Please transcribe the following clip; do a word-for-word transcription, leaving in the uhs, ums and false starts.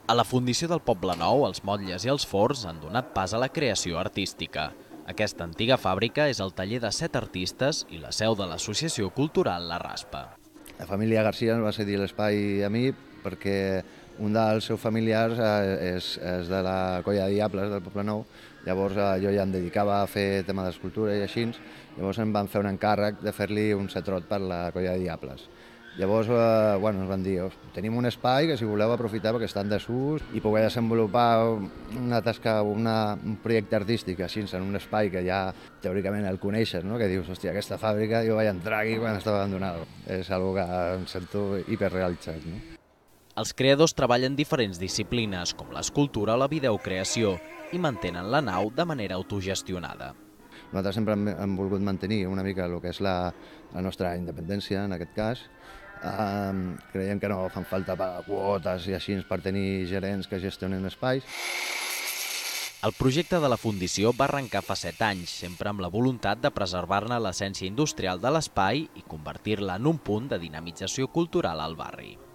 A la Fundició del Poblenou, els motlles i els forns han donat pas a la creació artística. Aquesta antiga fàbrica és el taller de set artistes i la seu de l'Associació Cultural La Raspa. La família Garcia ens va cedir l'espai a mi perquè un dels seus familiars és, és de la Colla de Diables del Poblenou. Llavors jo ja em dedicava a fer tema d'escultura i així, llavors em van fer un encàrrec de fer-li un setrot per la Colla de Diables. Llavors eh, bueno, ens van dir, tenim un espai que si voleu aprofitar perquè està en desús i poder desenvolupar una tasca, una, un projecte artístic així en un espai que ja teòricament el coneixes, no? Que dius, hòstia, aquesta fàbrica jo vaig entrar aquí quan estava abandonada. És algo que em sento hiperrealitzat, no? Els creadors treballen diferents disciplines, com l'escultura o la videocreació, i mantenen la nau de manera autogestionada. Nosaltres sempre hem, hem volgut mantenir una mica el que és la, la nostra independència, en aquest cas. Um, creiem que no fan falta pagar quotes i així per tenir gerents que gestionen espais. El projecte de la Fundició va arrencar fa set anys, sempre amb la voluntat de preservar-ne l'essència industrial de l'espai i convertir-la en un punt de dinamització cultural al barri.